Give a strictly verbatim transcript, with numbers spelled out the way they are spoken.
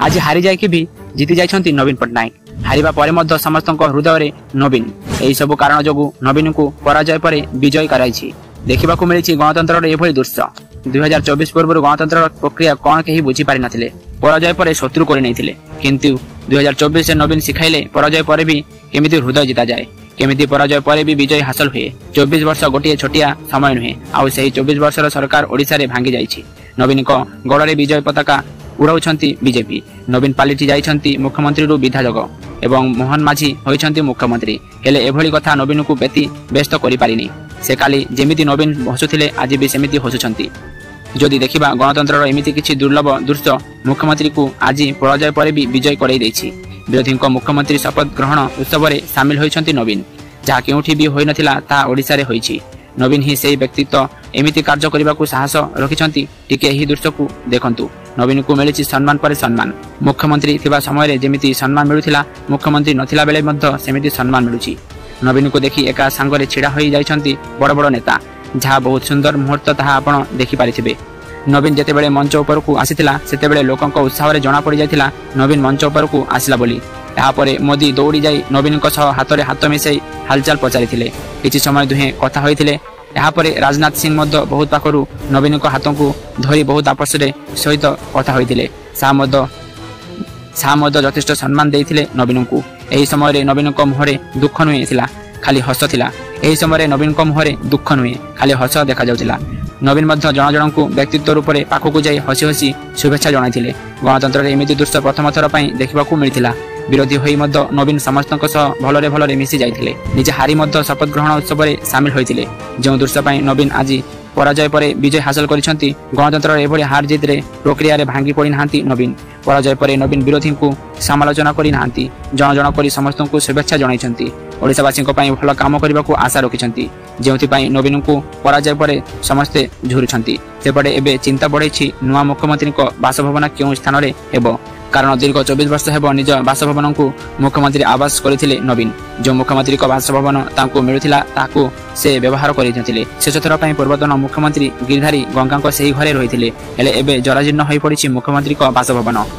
आज हारी जाइकि भी जीति जाइछन्ति नवीन पट्टनायक। हारिबा परे मध्य समस्तक हृदय नवीन। एही सब कारण जोगु नवीन को पराजय पर विजय कराइछि। देखा मिली गणतंत्र एभली दृश्य। दुई हजार चौबीस पूर्व गणतंत्र प्रक्रिया कौन कहीं बुझी पारि नथिले। पराजय पर शत्रु कर नहीं किंतु दुई हजार चौबीस नवीन शिखाइले पराजय पर भी केमिति हृदय जिता जाए, केमिति पराजय पर भी विजय हासिल हुए। चौबीस वर्ष गोटे छोटिया समय नुहे। आउ सही चौबीस वर्षर सरकार ओडिशा रे भांगी जाइछि। नवीन को गड़े विजय पताका उड़ाउछन्ति बीजेपी। नवीन पालिटी जाइछन्ति मुख्यमंत्री रु विधायक एवं मोहन माझी होइछन्ति मुख्यमंत्री। हेले एभली कथा नवीन को बेती व्यस्त करि पारिनी। से काली जेमिति नवीन हसुथिले आज भी सेमिति हसुछन्ति। जदि देखिबा गणतंत्र एमिति किछि दुर्लभ दृश्य मुख्यमंत्री को आज पराजय पर भी विजय कराई दैछि। विरोधी मुख्यमंत्री शपथ ग्रहण उत्सव में सामिल होइछन्ति नवीन। जहाँ केउठी भी होई नथिला ता ओडिसा रे होइछि। नवीन ही सेही व्यक्तित्व एमिति कार्य करबाकू साहस रखिछन्ति। टिके एही दृश्य को देखंतु। नवीन को मिलिछि सम्मान पर सम्मान। मुख्यमंत्री थिबा समय रे जेमिति सम्मान मिलुथिला, मुख्यमंत्री नथिला बेले मध्य सेमिति सम्मान मिलुछि। नवीन को देखि एका सांगरे छिड़ा होई जाइछन्ति बड़ बड़ नेता। जहाँ बहुत सुंदर मुहूर्त ताहा आपण देखि पारिथिबे। नवीन जेतेबेले मंच उपर को आसीथिला सेतेबेले लोकंक उत्साह रे जणा पड़ी जाइथिला नवीन मंच उपर को आसिला बोली। यापरे मोदी दौड़ी जाई नवीन को सह हाथ रे हाथ मिसई हालचाल पचारिथिले। किछि समय दुहे कथा होइथिले। यापरे राजनाथ सिंह मध्य बहुत पाखरु नवीन को हाथ को धरी बहुत आपस रे सहित कथा होइथिले। सा मध्य सा मध्य यथेष्ट सम्मान देइथिले नवीन को। एही समय रे नवीन को मुहरे दुख नुहे थिला, खाली हस थिला। एही समय रे नवीन को मुहरे दुख नुहे, खाली हस देखा जाउथिला। नवीन मध्य जन जन को व्यक्तित्व रूप में पाखक जाई हसी हसी शुभेच्छा जणाइथिले। गणतंत्र एमिति दृश्य प्रथम थर पई देखिबाकू मिलिथिला। विरोधी होई मध्य नवीन समस्तक सह भलरे भलरे मिसी जाइथिले। निजे हारी मध्य शपथ ग्रहण उत्सव में सामिल होइथिले। जो दृश्य पई नवीन आज पराजय पर विजय हासिल करिसंती। गणतंत्र एभली हार जीत रे प्रक्रिया रे भांगी पड़ी नाहांती नवीन। पराजय पर नवीन विरोधी को समालोचना करि नाहांती। जन जन करी समस्त को शुभेच्छा जणाइछंती। ओडिशावासी भल काम करने को आशा रखिछंती। जेउथिपाई नवीन को पराजय पर समस्ते झुरुछंती। सेपटे एबे चिंता बढ़ाई नुआ मुख्यमंत्री को बासभवन क्यों स्थान रे हेबो। कारण दीर्घ चौबीस वर्ष हेबो निज बासभवन को मुख्यमंत्री आवास करथिले नवीन। जो मुख्यमंत्री को बासभवन तांको मिलुथिला ताको से व्यवहार करिथिले। शेष थर पई पूर्वतन मुख्यमंत्री गिरधारी गंगा को सही घरे रहिथिले। हेले एबे जराजीर्ण होई पड़िछि मुख्यमंत्री को बासभवन।